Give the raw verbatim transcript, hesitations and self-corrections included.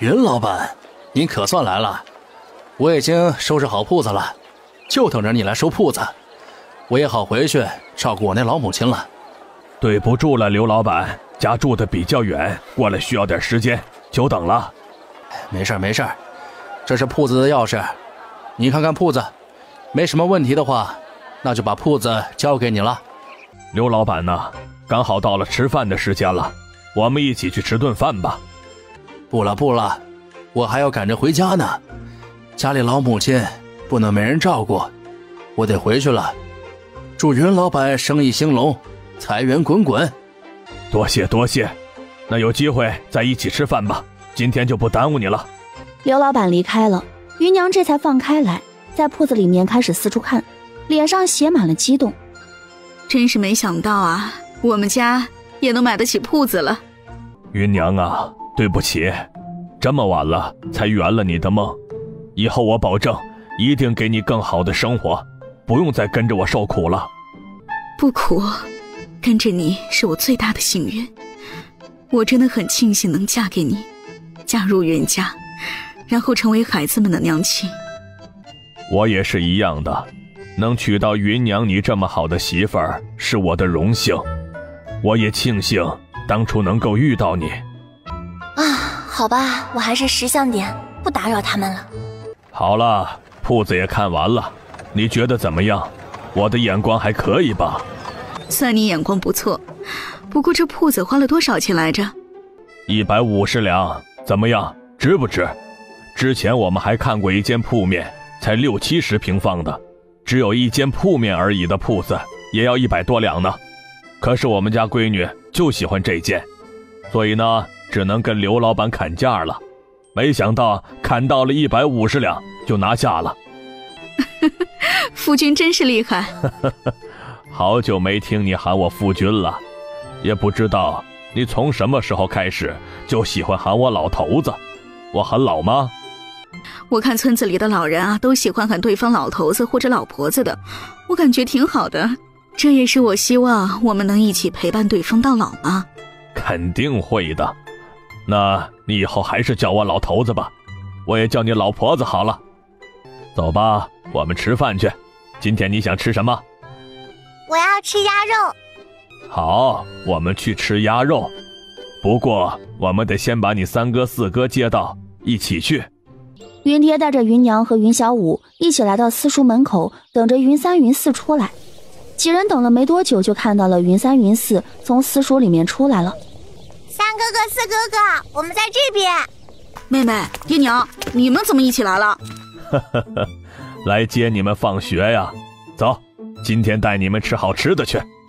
云老板，您可算来了，我已经收拾好铺子了，就等着你来收铺子，我也好回去照顾我那老母亲了。 对不住了，刘老板，家住的比较远，过来需要点时间，久等了。 没事没事，这是铺子的钥匙，你看看铺子，没什么问题的话，那就把铺子交给你了。 刘老板呢，刚好到了吃饭的时间了，我们一起去吃顿饭吧。 不了不了，我还要赶着回家呢，家里老母亲不能没人照顾，我得回去了。祝云老板生意兴隆，财源滚滚。 多谢多谢，那有机会再一起吃饭吧，今天就不耽误你了。 刘老板离开了，芸娘这才放开来，在铺子里面开始四处看，脸上写满了激动。 真是没想到啊，我们家也能买得起铺子了。 芸娘啊，对不起，这么晚了才圆了你的梦，以后我保证一定给你更好的生活，不用再跟着我受苦了。 不苦，跟着你是我最大的幸运，我真的很庆幸能嫁给你，嫁入云家，然后成为孩子们的娘亲。 我也是一样的，能娶到芸娘你这么好的媳妇儿是我的荣幸，我也庆幸当初能够遇到你。 啊，好吧，我还是识相点，不打扰他们了。 好了，铺子也看完了，你觉得怎么样？我的眼光还可以吧？ 算你眼光不错，不过这铺子花了多少钱来着？ 一百五十两，怎么样？值不值？之前我们还看过一间铺面，才六七十平方的，只有一间铺面而已的铺子，也要一百多两呢。可是我们家闺女就喜欢这间，所以呢，只能跟刘老板砍价了。没想到砍到了一百五十两就拿下了。 夫君真是厉害。 好久没听你喊我夫君了，也不知道你从什么时候开始就喜欢喊我老头子。我很老吗？ 我看村子里的老人啊，都喜欢喊对方老头子或者老婆子的，我感觉挺好的。这也是我希望我们能一起陪伴对方到老吗？ 肯定会的。那你以后还是叫我老头子吧，我也叫你老婆子好了。走吧，我们吃饭去。今天你想吃什么？ 我要吃鸭肉。 好，我们去吃鸭肉。不过我们得先把你三哥四哥接到一起去。 云爹带着芸娘和云小五一起来到私塾门口，等着云三云四出来。几人等了没多久，就看到了云三云四从私塾里面出来了。 三哥哥四哥哥，我们在这边。 妹妹爹娘，你们怎么一起来了？ 来接你们放学呀。走，今天带你们吃好吃的去。